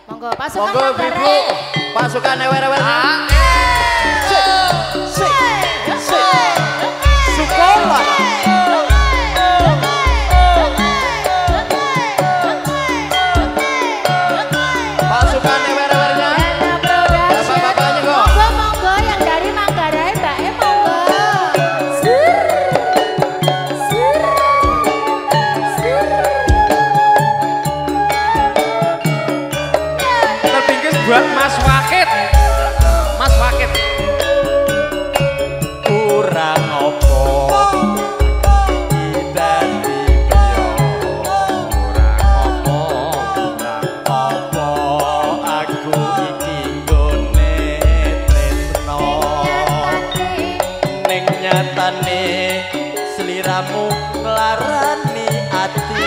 Monggo pasukan Monggo Ibu, pasukan ewer-ewer. Sekolah. Pasukan ewer-ewernya. Bapak-bapaknya kok. Monggo yang dari Manggarai Mbak monggo. Terbingkis buat Mas Wakit. Mas Wakit. Kurang opo kita dipiyo. Kurang opo aku iki nggone tresno. Ning nyatane sliramu nglarani ati.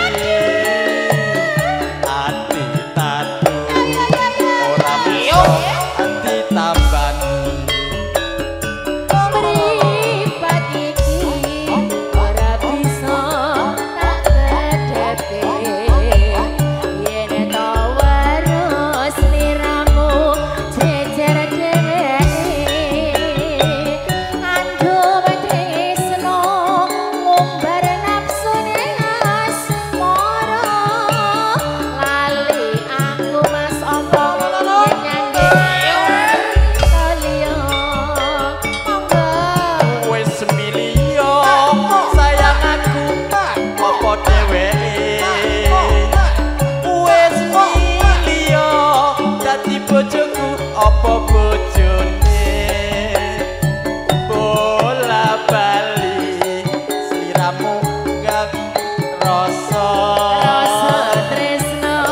Ati tatu ora bisa ati tambani. Apa bojone bola bali sliramu gak rasa tresno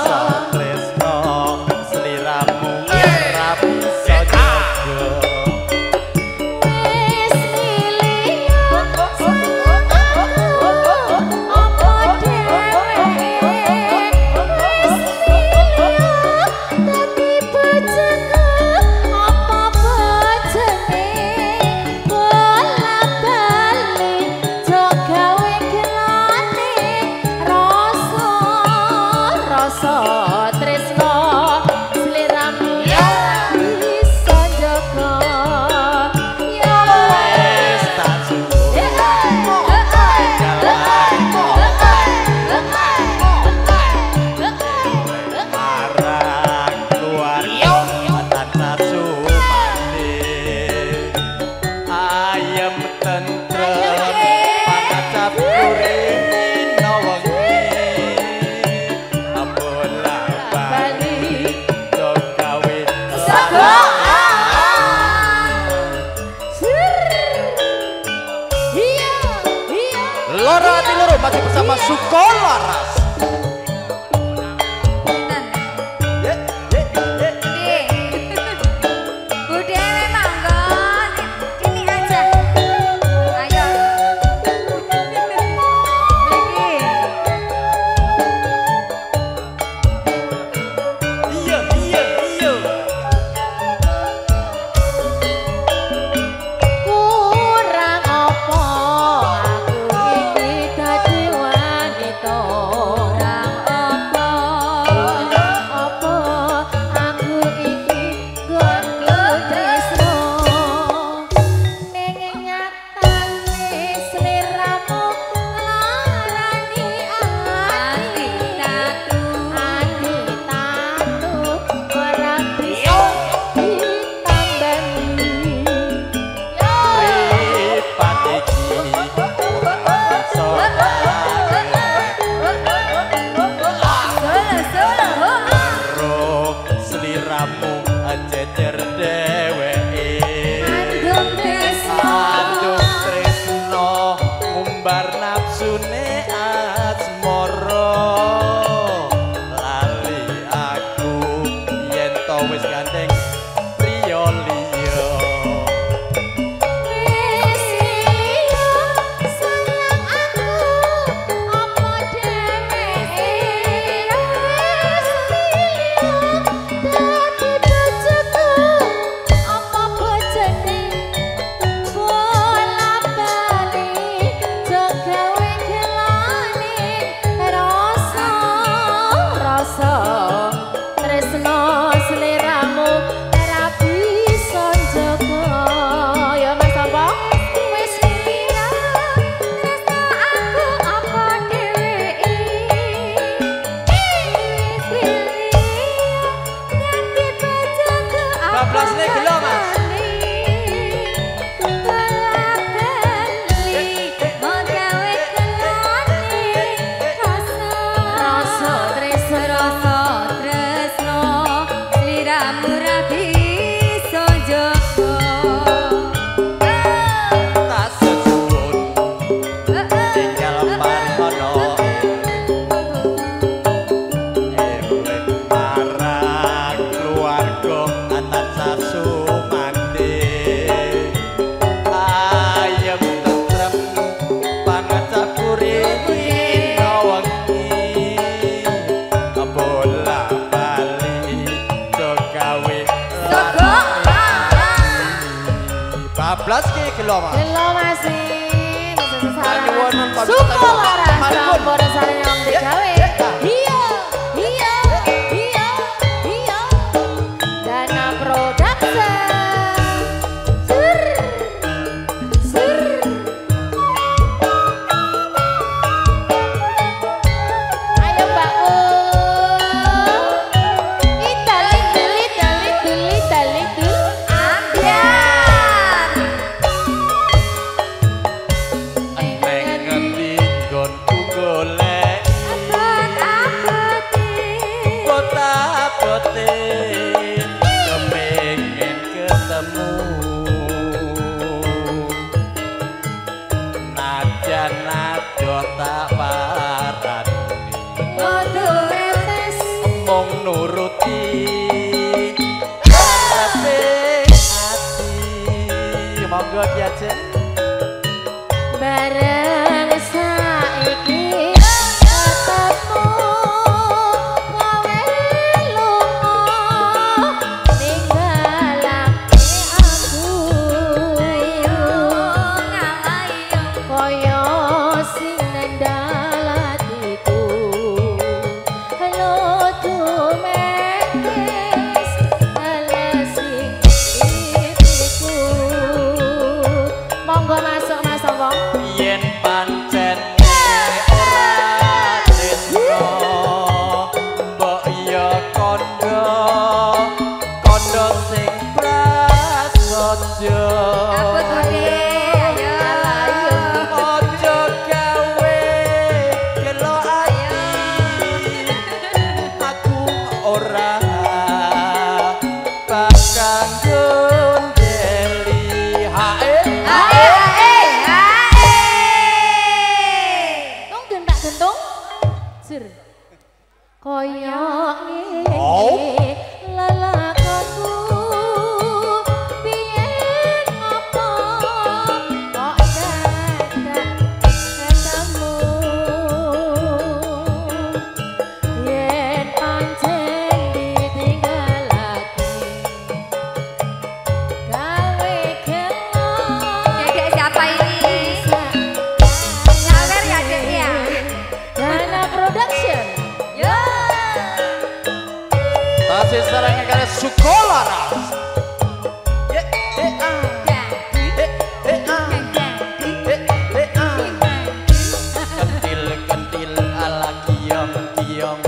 sliramu ora bisa jaga wis milih apa dhewe wis milih dadi bojoku apa bojone bola bali jo gawe gelane rasa tresno sliramu bisa jaga ya wis tak suwun marang keluarga tanpa sumane ayem tentrem pangacap urino wengi bola bali do gawe Loro ati loro masih bersama Sukolaras. Iya iya iya. kurang apa aku iki dadi wanita rasa tresno sliramu ra bisa jaga tak sesuwun tinggal parmono ewe marang keluarga atas sasumande ayem tentrem pangacap kurina wengi bola bali jogawe bablas ki gelo Mas. Hello masih Anyuwun pun suka lara Mangkun. sampun sareng yang digawe iya iya iya iya Dana Production sur sur ayo mbakku itali ambiar Neng ngendi nggonku golek bota-bote kepengin ketemu najan nado tak parani mung nuruti karepe ati monggo diajeng bareng saiki ketemu kowe lunga ninggalake aku koyo sing nendal atiku halo tumetes alesing itiku monggo masuk Mas Sombong yen pancen ora tresno mbok ya kandha sing prasaja aja gawe gelo ati aku ora bakal gondeli hae Tung gentak gentung sur koyo Oh. ngene lelakonku biyen apa kok dadak ketemu yen pancen ditinggalake gawe gelo Dedek siapa ini? Nyawer ya, Dek, ya? Dana Production Yo. tasih sareng kare Sukola Ras kentil ala kiong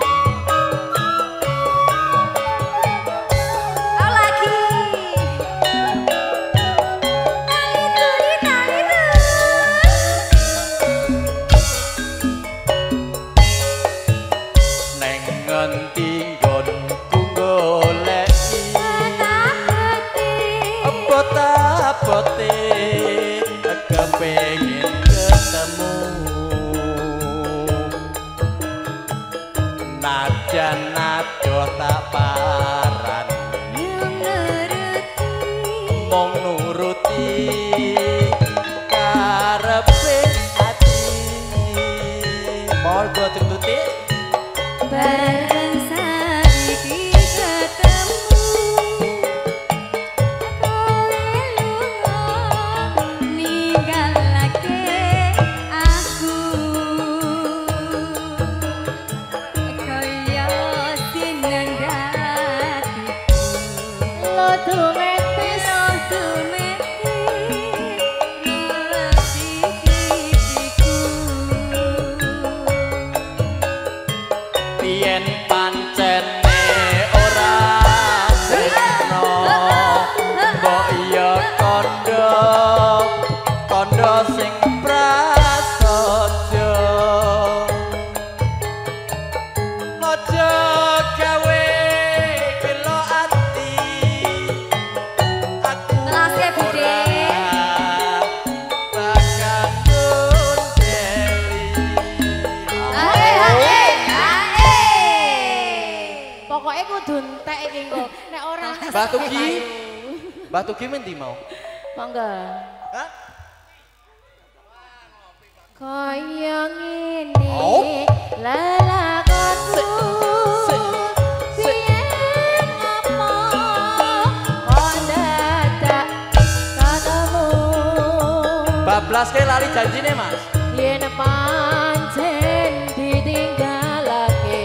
Oh lagi. neng ngendi nggonku goleki bota-bote kepengin ketemu najan nado tak parani mung nuruti karepe ati monggo tututi Bareng saiki ketemu kowe lunga ninggalake aku kaya sinendatiku lo tumetes yen pancen ora tresno mbok ya kandha sing prasaja iki engko. Nek ora Mbak Tugi mendi mau? monggo. Hah? Kaya ngene Oh. lelakonku biyen apa kok dadak ketemu Bablas ke lali janjine Mas. yen pancen ditinggalake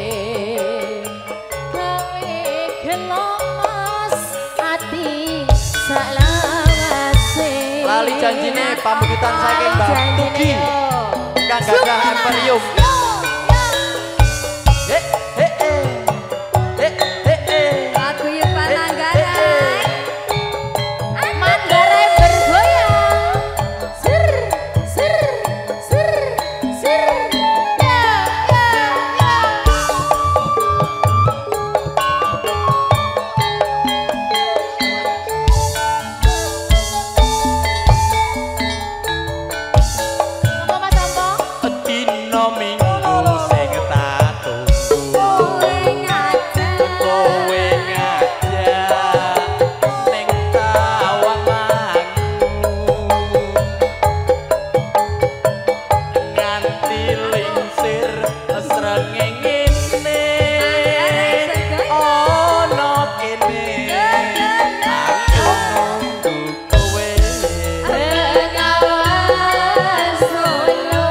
gawe gelo mas ati salawase Lali janjine pamungkutan saking Mbak Tugi. Kang gadah Emperium. Lagu yuk Pananggarai. Manggarai bergoyang sir sir sir sir ya ya ya apa Mas Ampo? Dino minggu sing tak tunggu. Kowe ngajak. Kowe ngajak ning tawanganmu nganti lingsir srengenge ana kene aku nunggu kowe Bengawan solo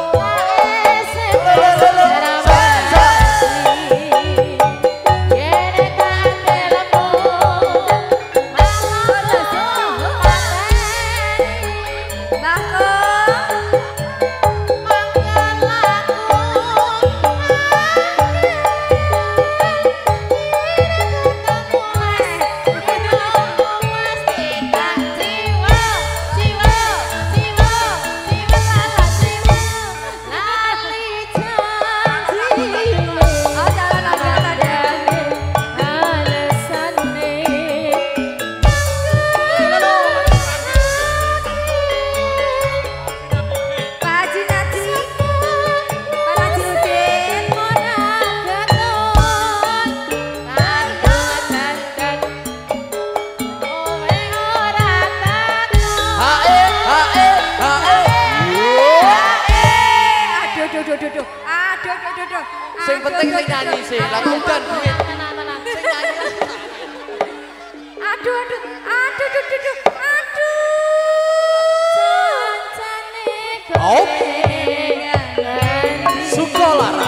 sing penting sing nyanyi sih lagu udan duit Aduh, aduh, aduh, aduh, aduh, aduh. Oh. Sukolara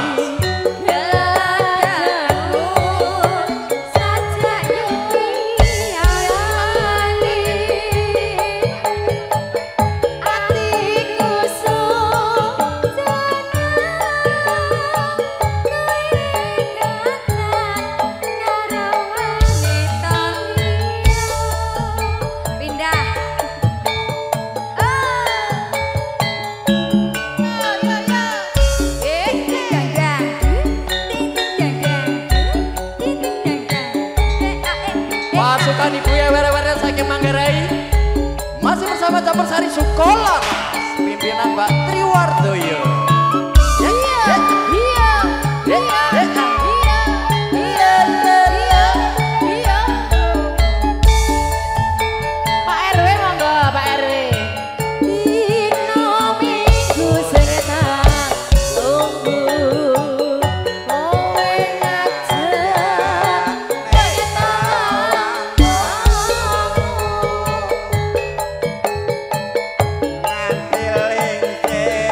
pasukan ibu ya were-were saking Manggarai masih bersama campur sari Sukolar pimpinan Mbak Triwardoyo. Pak RW monggo Pak RW. Dino minggu sing tak tunggu kowe ngajak kita Nganti lingsir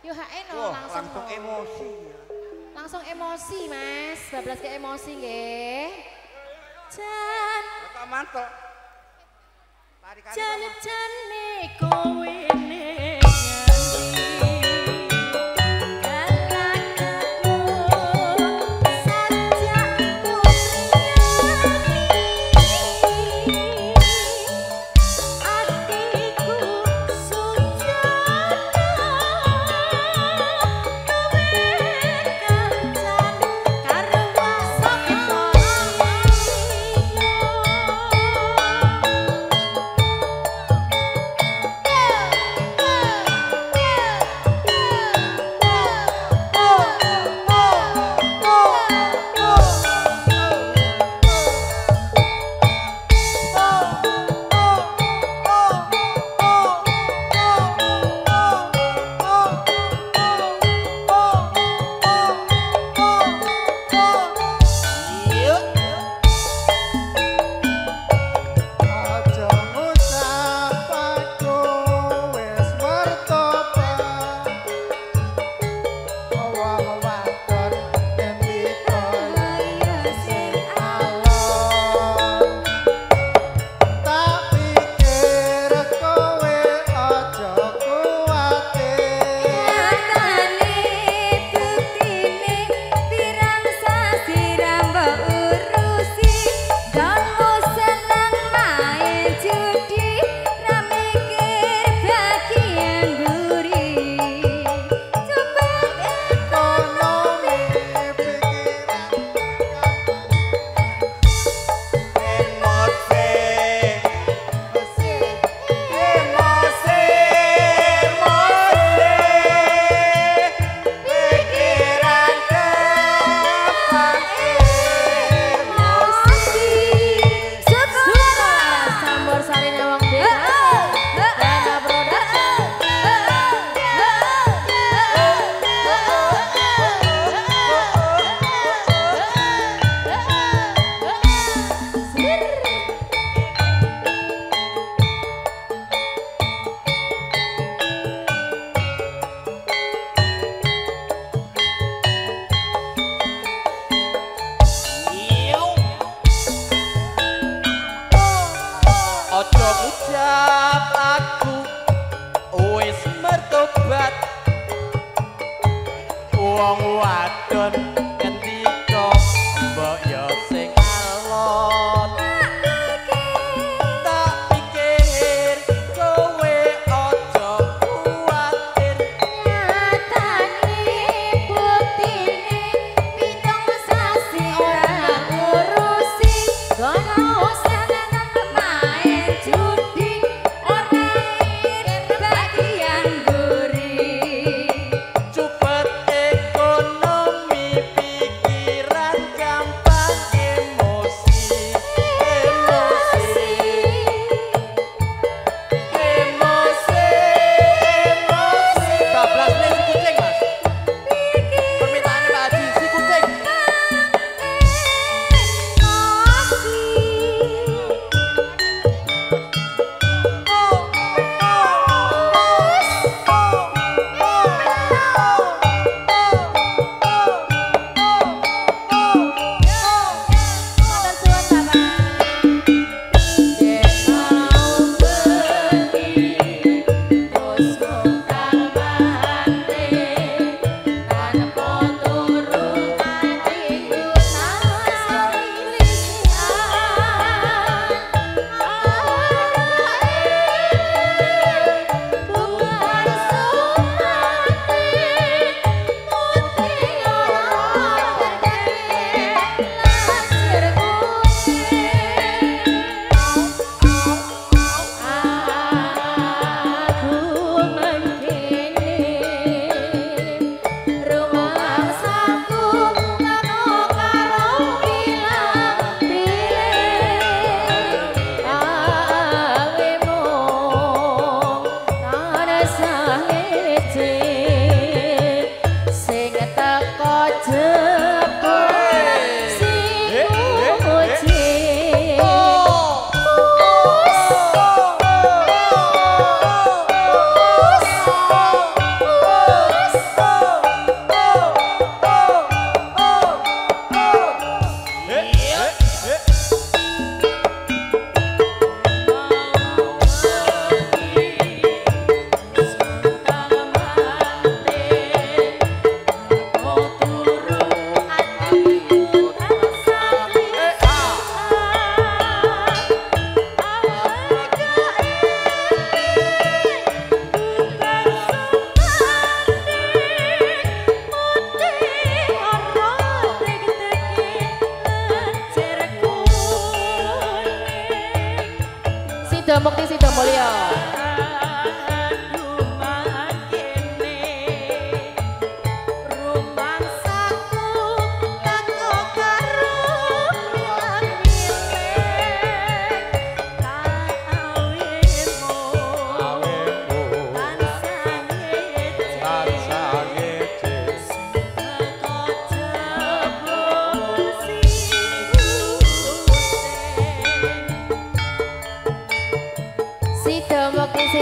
Yo hae no Wah, langsung. langsung emosi. Langsung emosi, Mas. Bablas ke emosi nggih. Jan Kok mantel. Tarik-tarik. jan-jane kowe ning wong wadon ngendika mbok yo sing alon tak pikir kowe aja kuwatir nyatane buktine pitung sasi ora ngurusi gono seneng main judi ora irit bagian guri cepet ekonomi pikiran gampang emosi emosi emosi emosi 12 menit si kucing mas permintaannya Pak Haji si kucing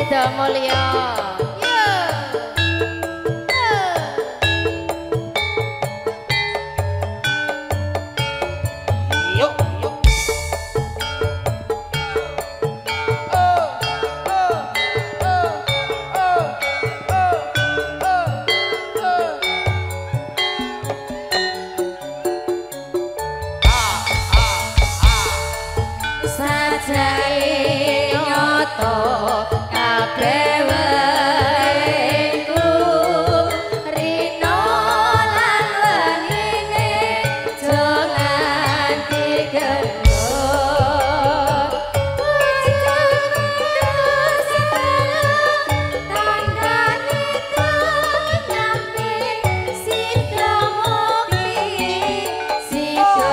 Sida Mulya. Yuk, yuk. Sajake nyoto kabeh wengku rino lan wengine aja nganti gendut tandane nyampe sida mukti sida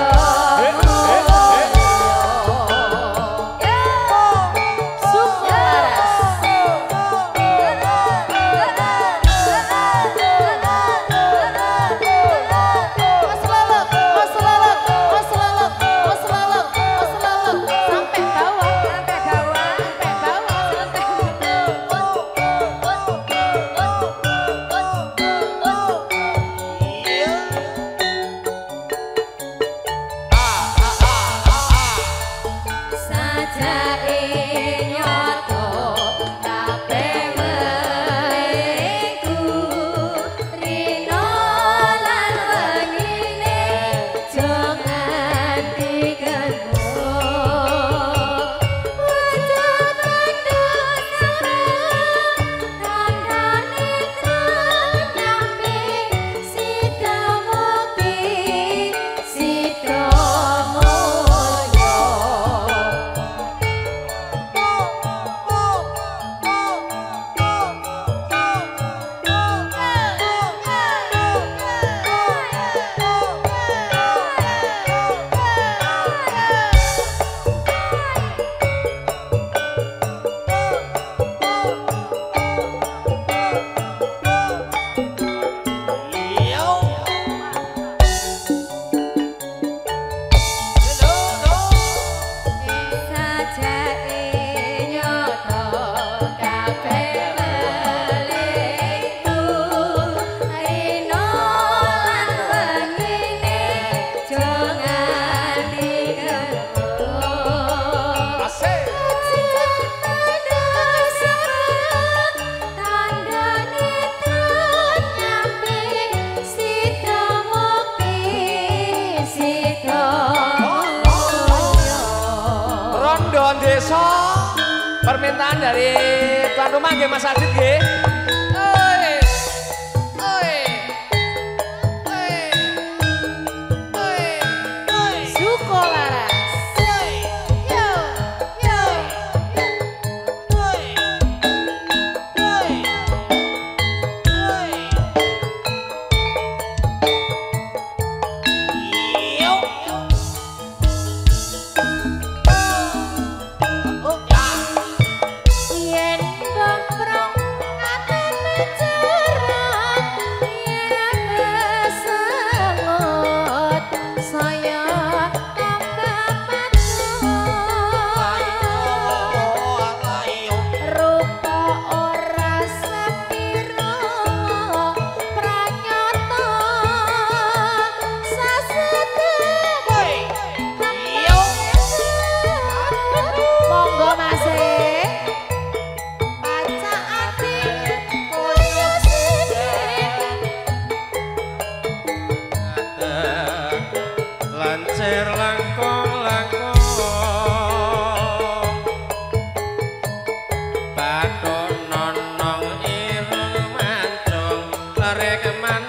Desa permintaan dari tuan rumah nggih Mas Adit nggih. Oi. Oi. Oi. Oi. Oi. Suko laras. Oi. Yo, yo. Oi. Oi. Oi. Yo. Yen gomprong ate mencerah yen kesengot saya tambah patuh rupa ora sepiro pranyata sasedek monggo Mas Lancer langkong langkong Bathuk nonong ireng mancung lerek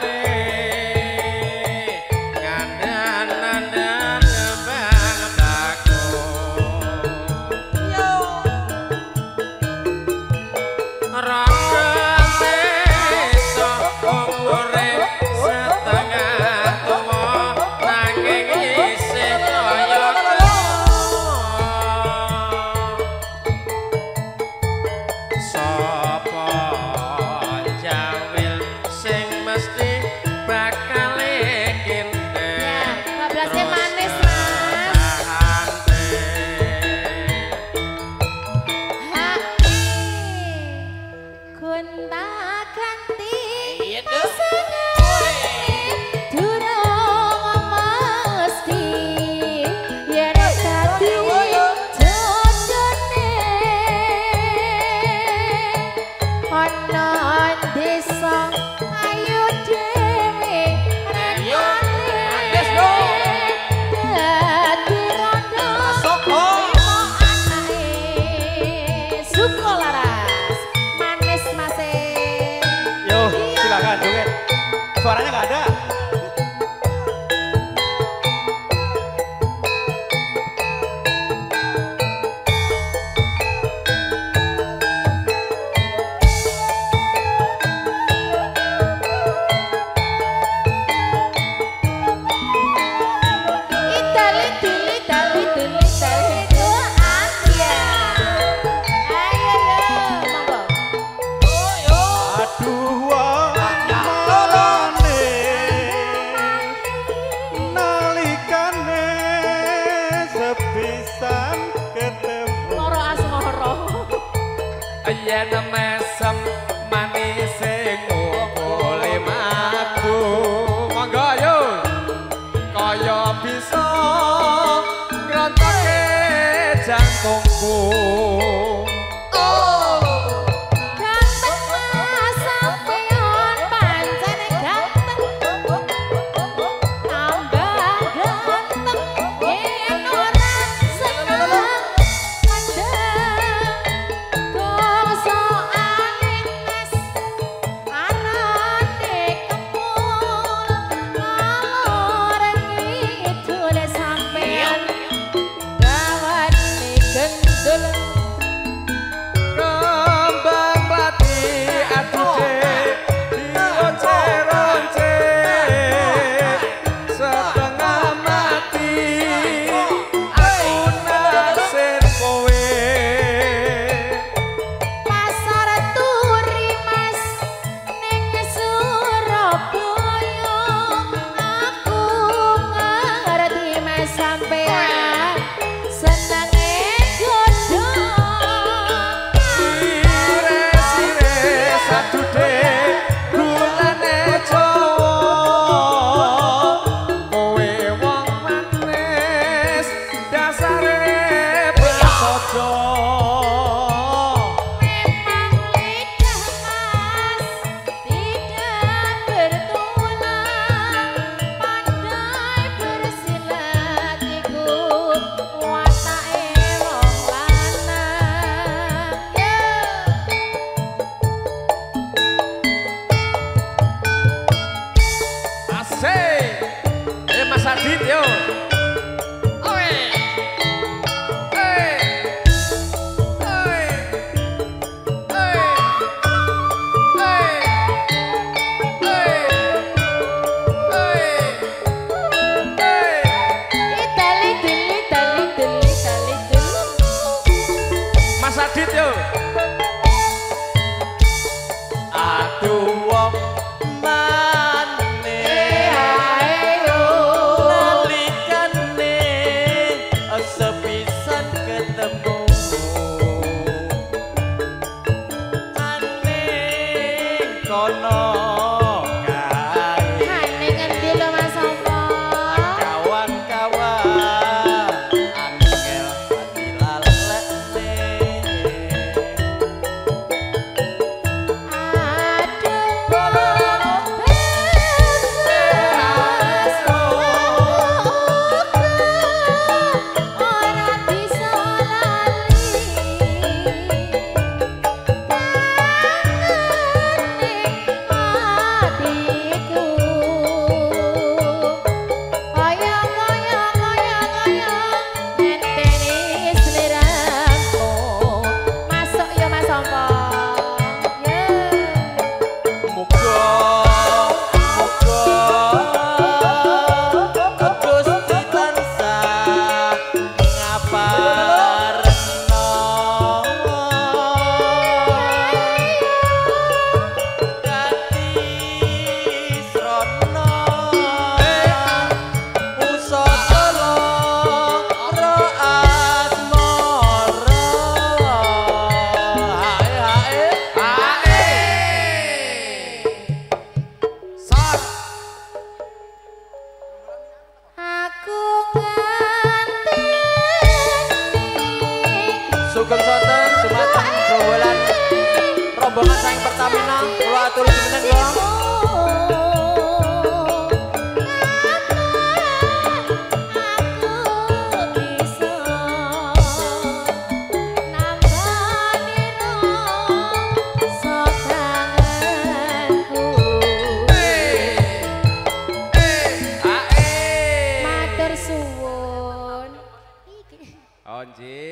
maneh ngandan-andan kembang bakung yo rasa sesa umure setengah tuwa nanging isih kaya sapa jawil sing mesti bakal kene bablasnya manis Mas. suaranya nggak ada. Yen mesem manis ngukuli madu monggo yo kaya bisa ngrontoke jangkungku Mas Adit yo. Oi. Oi. Oi. Oi. Oi. Oi. Oi. Mas Adit yo. Aduh wong manis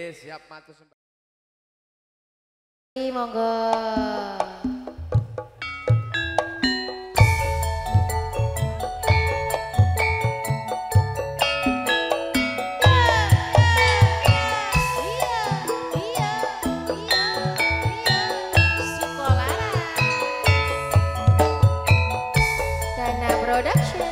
Nggih, siap matur sembah. Monggo. Production.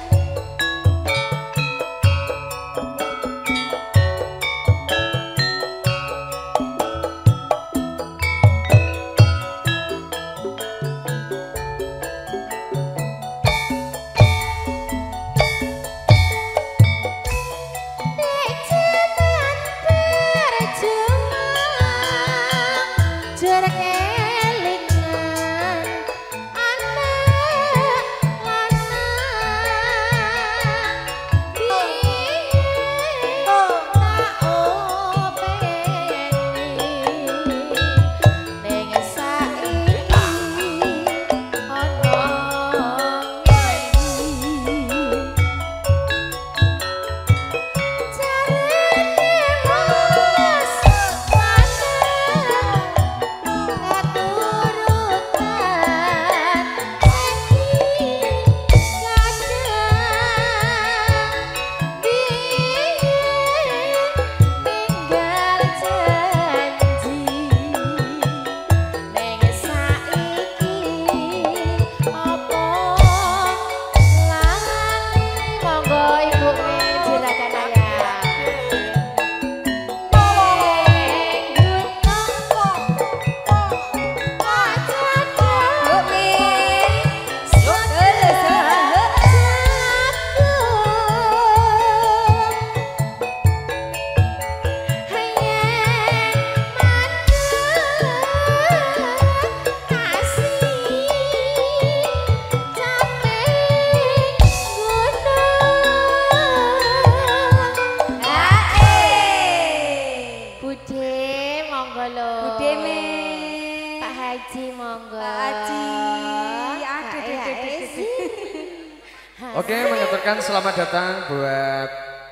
Oke, mengaturkan selamat datang buat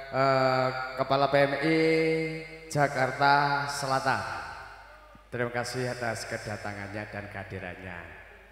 Kepala PMI Jakarta Selatan. Terima kasih atas kedatangannya dan kehadirannya.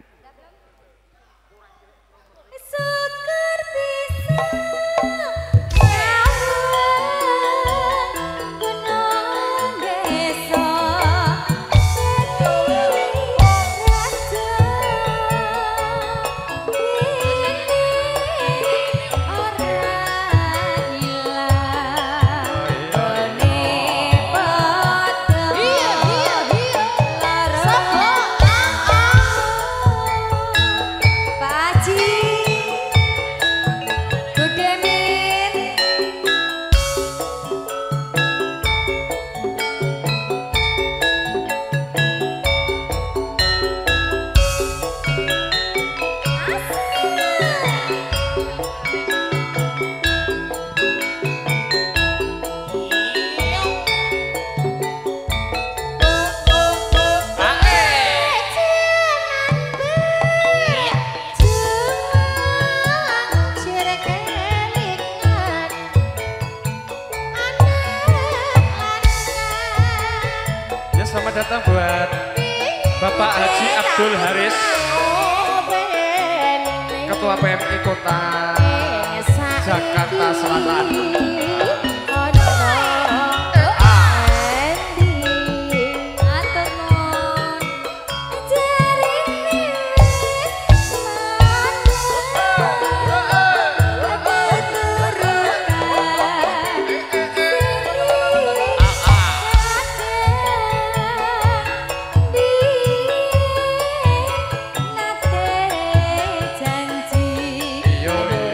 Selamat datang buat Bapak Haji Abdul Haris, Ketua PMI Kota Jakarta Selatan. Yo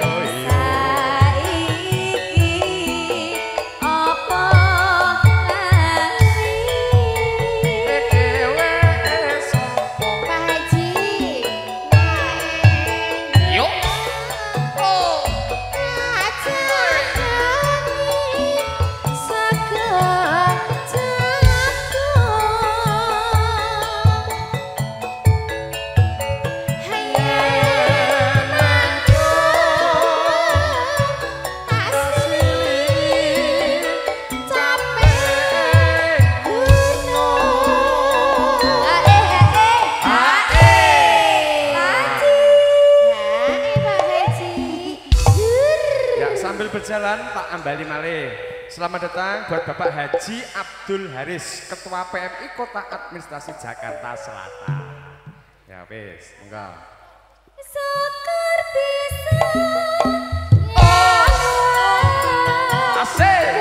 sambil berjalan tak ambali malih. Selamat datang buat Bapak Haji Abdul Haris, Ketua PMI Kota Administrasi Jakarta Selatan. Ya wis, enggak. Syukur bisa. Asik.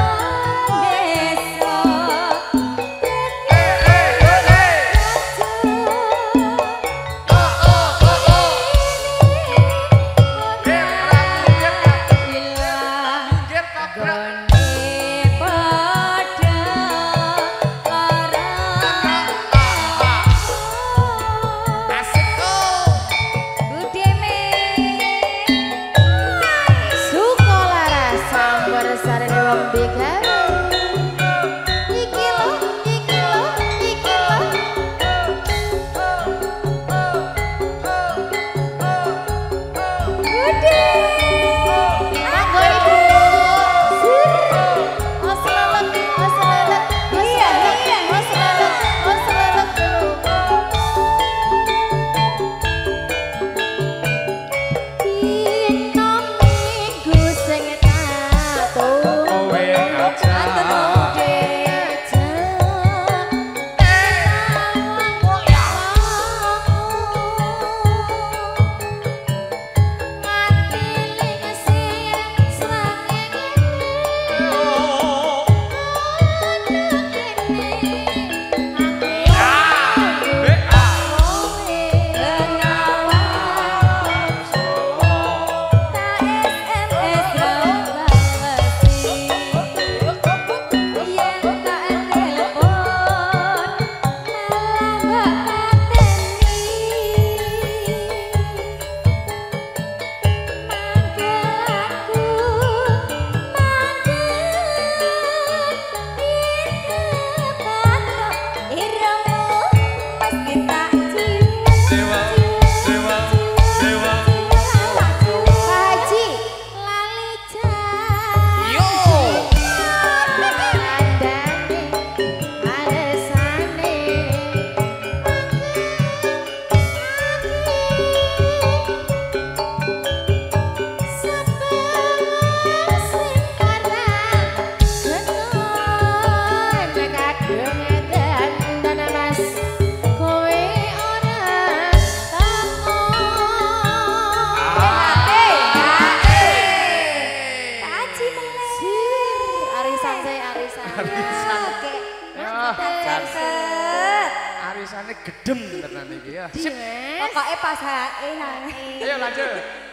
Arisane gedem tenan iki ya. Pokoke pas hae nang. Ayo lanjut.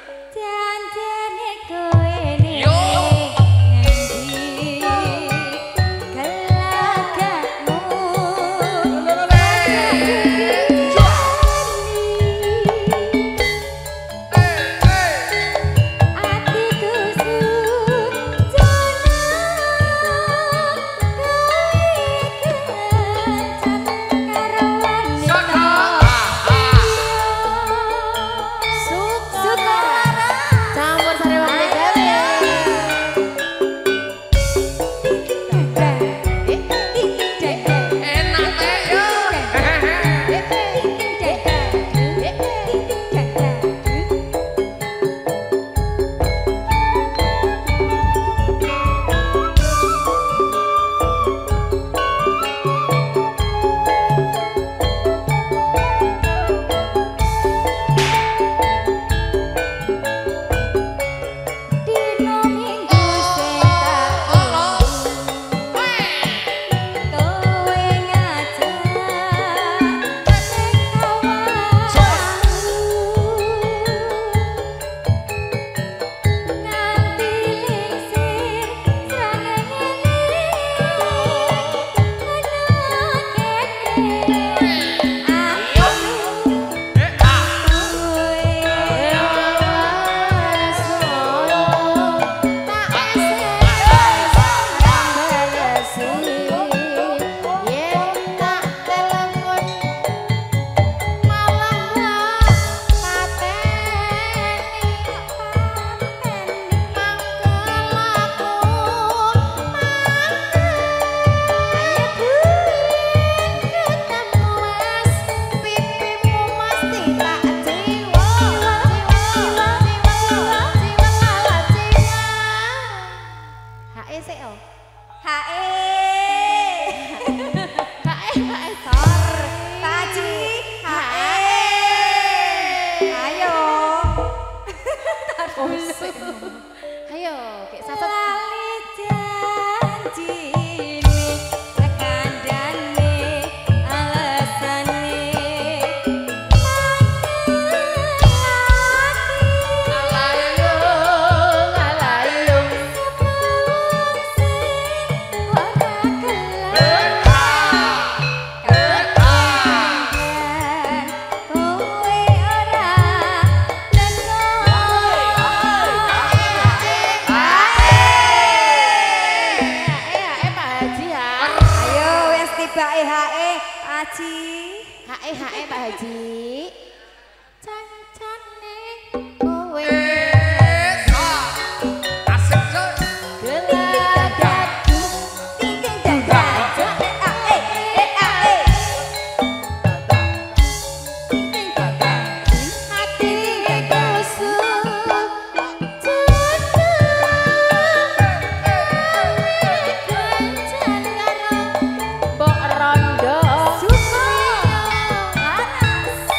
Janjane kowe ne. Yo. Suka Ayo, kayak sasat. Lali janjine kandhane alasane Alayung, alayung. Pak Haji ya. Ayo wis tibake hae Aji. Hae Pak Haji. Cancane kowe. Asik coy. Gelagatu. Tingking dada. Tingking dada. Hati kusuk. Jangan karo Mbok Rondo. Suko. Aras.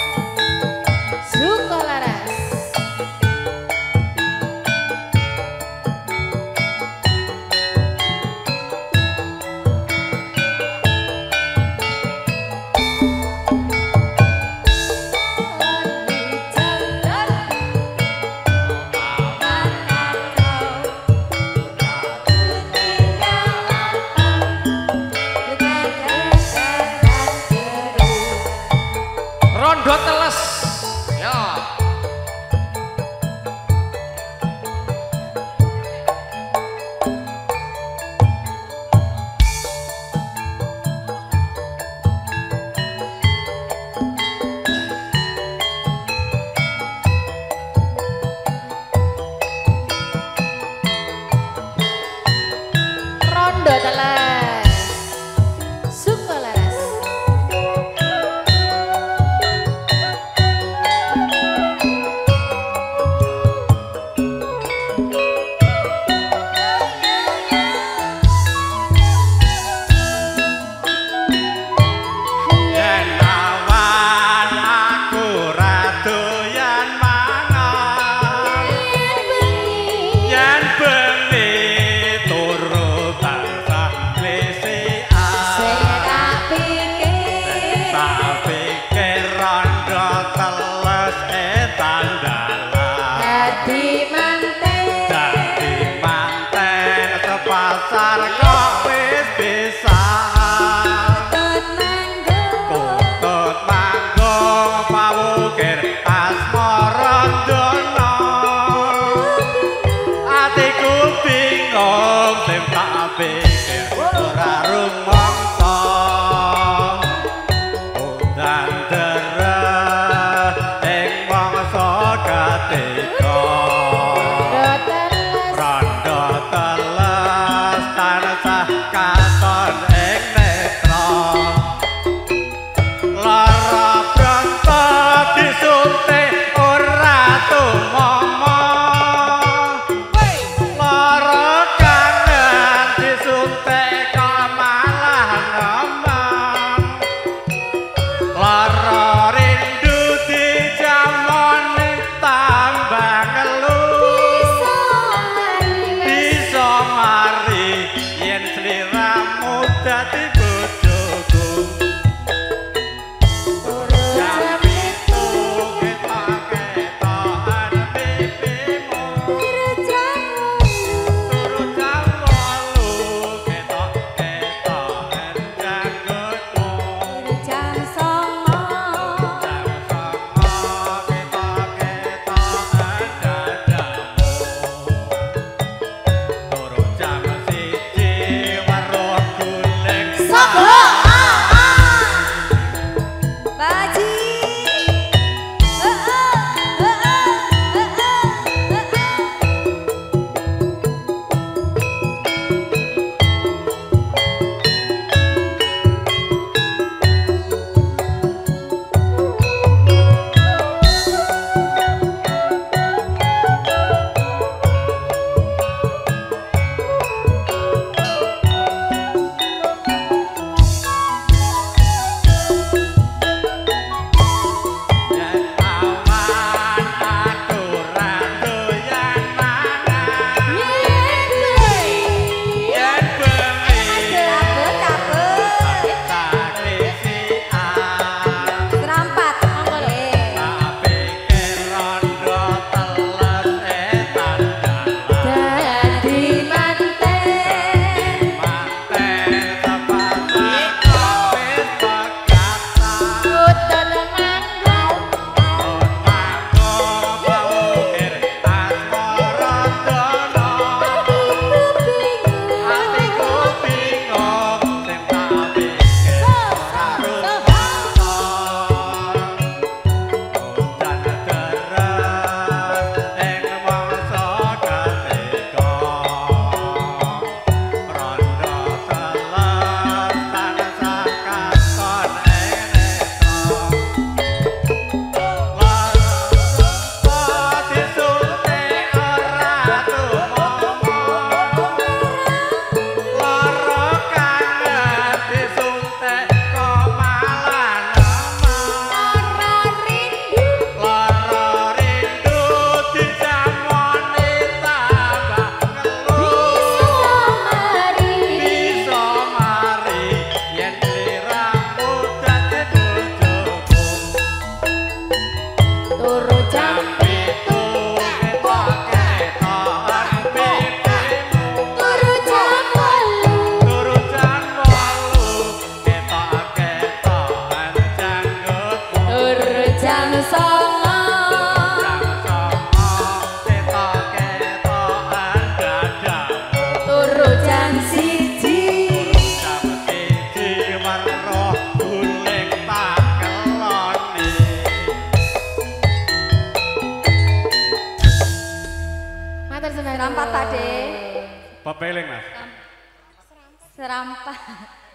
matur seneng. Serampat Pak De. Bebeling Mas. Serampat.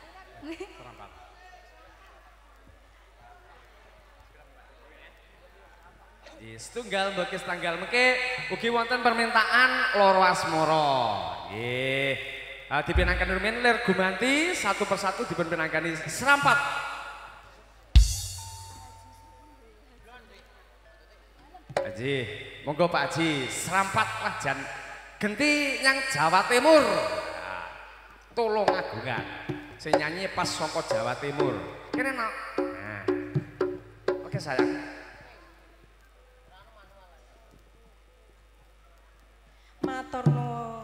Setunggal mbokis tanggal mengke ugi wonten permintaan loro asmara. Nggih. Dipinangkan rumiyin lir gumanti satu persatu dipun pinangkani serampat. Haji, monggo Pak Haji, serampat lah jan genti yang Jawa Timur. Nah, Tulung Agungan. Sing nyanyi pas saka Jawa Timur. Kene no. Nah. Oke sayang. Matur nuwun.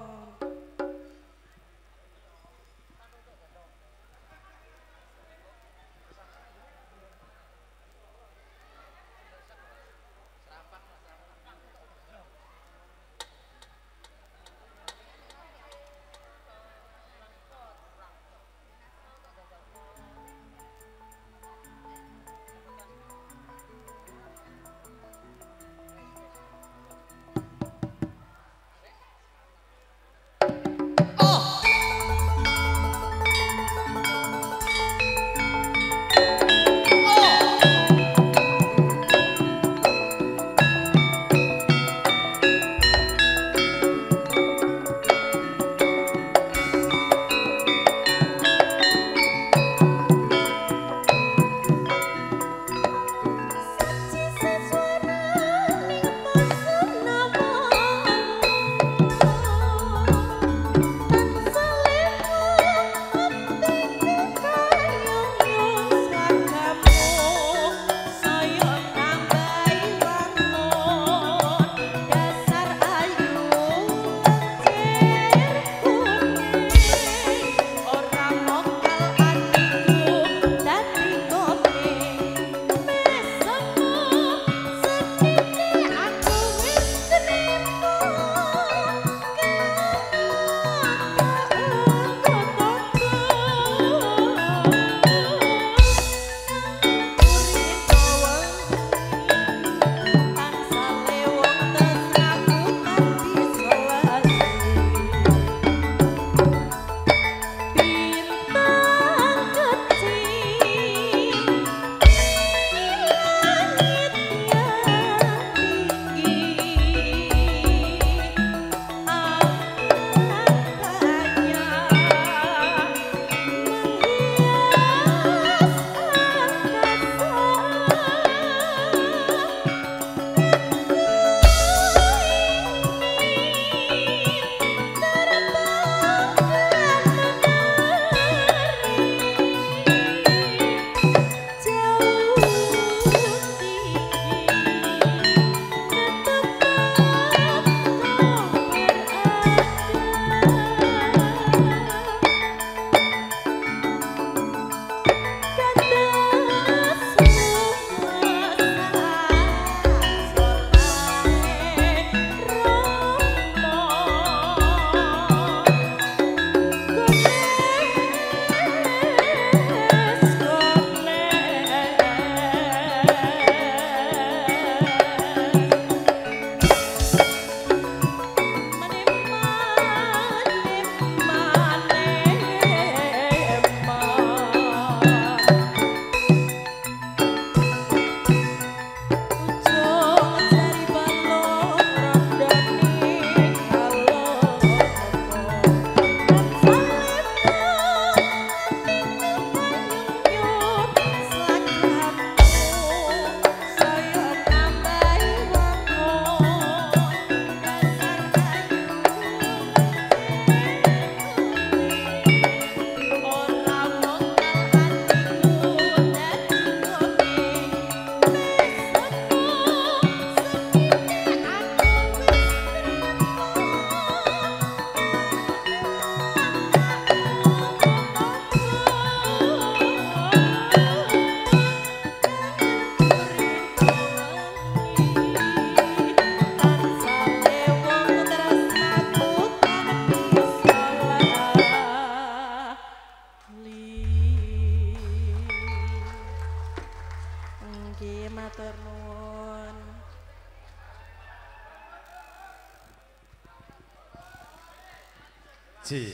Ji.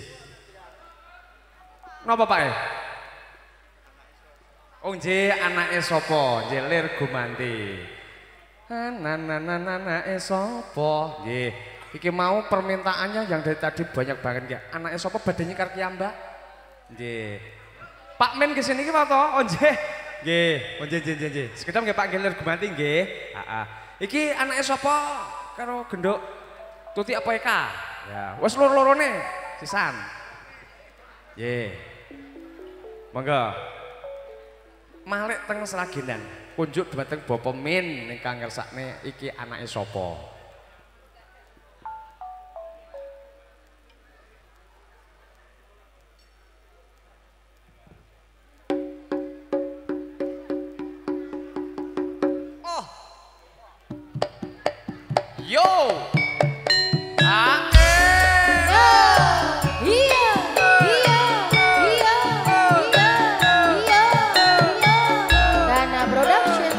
Napa Pak e? Oh nggih anake sapa? Nggih Lir Gumanti. Anake sapa? Nggih. Iki mau permintaannya yang dari tadi banyak banget nggih. Anake sapa badhe nyekar ki Mbak? Nggih. Pak Men kesini ki to? Oh nggih. Nggih, oh nggih. Sekedap nggih Pak Lir Gumanti nggih. Heeh. Iki anake sapa karo genduk Tuti apa Eka? Ya, wis loro-lorone sisan. Nggih. Monggo. Malih teng Sragenan. Kunjuk dhumateng Bapak Min ingkang ngersakne iki anake sapa? Yo, Dana Production.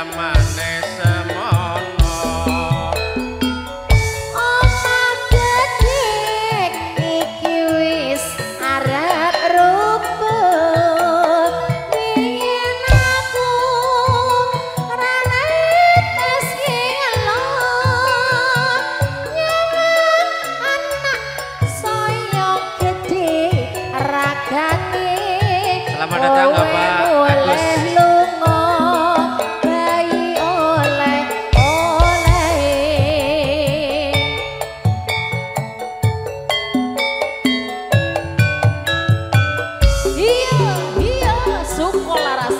jamane semono Oma gedhe iki wis arep rupuk yen aku ranetes ngelo nyangan anak saya gedhe ragane Selamat datang Bapak Agus. oleh lunga bayi oleh iya suko laras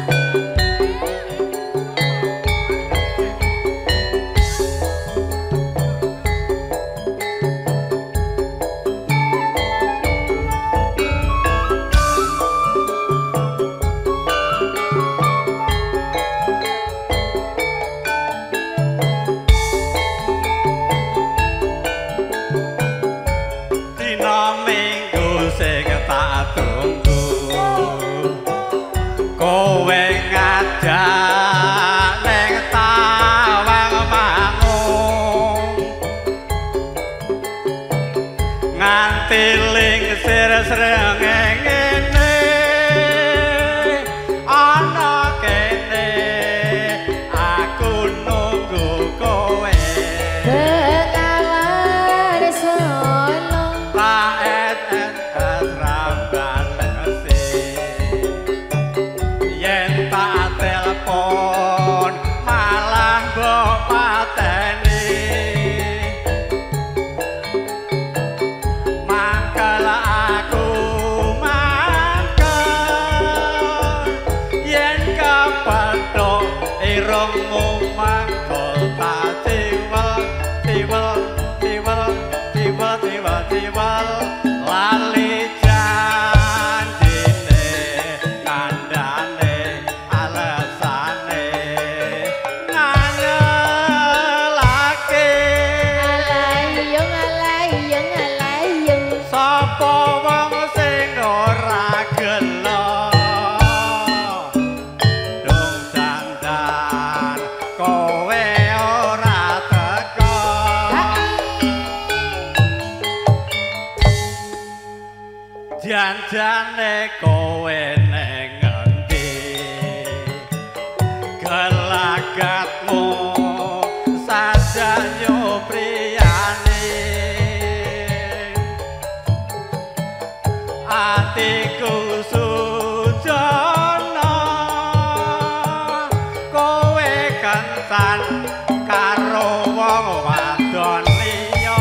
Dina minggu sing tak tunggu kowe ngajak ning tawang mangung nganti lingsir srengenge ana kene aku nunggu kowe Bengawan Solo Paet ramban ngesi yen tak telepon malah mbok pateni mangkel aku mangkel yen kepethuk irungmu mangkol tak tiwel lali janjine kandhane alesane ngangelake alayung sapa wong sing ora gelo dong dandan kowe ora teko janjane kowe ning ngendi gelagatmu sadanyo priyane atiku sujono kowe kencan karo wong wadon liya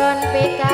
Gon PK